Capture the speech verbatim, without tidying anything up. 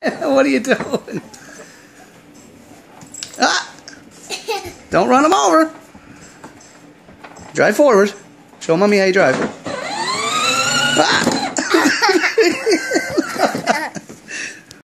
What are you doing? Ah! Don't run them over. Drive forward. Show mommy how you drive. Ah!